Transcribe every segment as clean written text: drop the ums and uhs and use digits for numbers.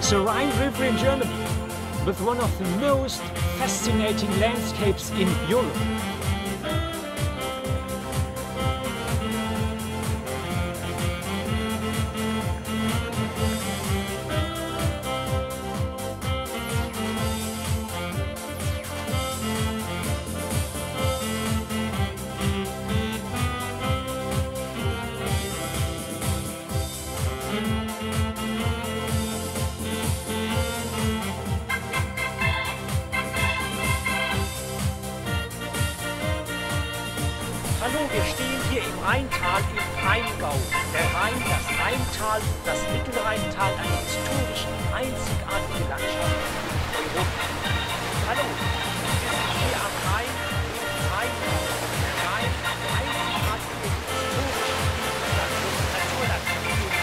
is the Rhine River in Germany, with one of the most fascinating landscapes in Europe. Hallo, wir stehen hier im Rheintal im Rheingau. Der Rhein, das Rheintal, das Mittelrheintal, eine historisch einzigartige Landschaft in Europa. Hallo, wir sind hier am Rhein, im Rheingau. Der Rhein, einzigartige historische Naturlandschaft.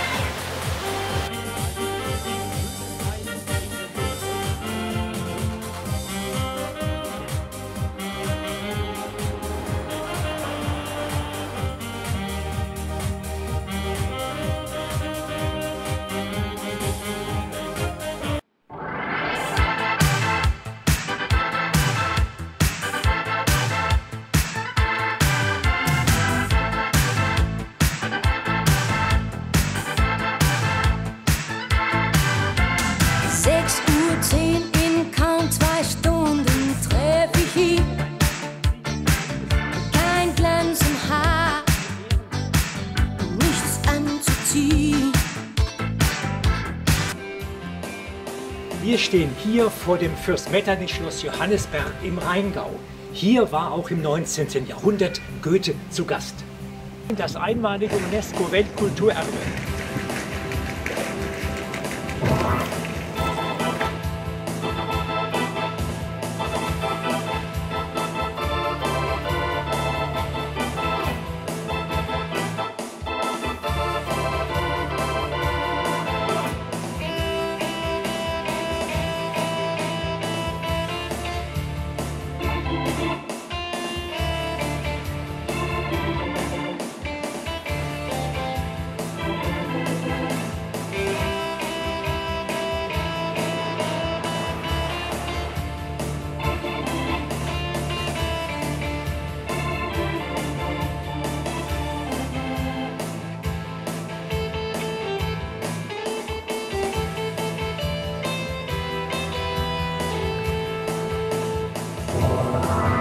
In kaum 2 Stunden treffe ich ihn. Kein Glanz im Haar, nichts anzuziehen. Wir stehen hier vor dem Fürst Metternich-Schloss Johannisberg im Rheingau. Hier war auch im 19. Jahrhundert Goethe zu Gast. Das einmalige UNESCO-Weltkulturerbe.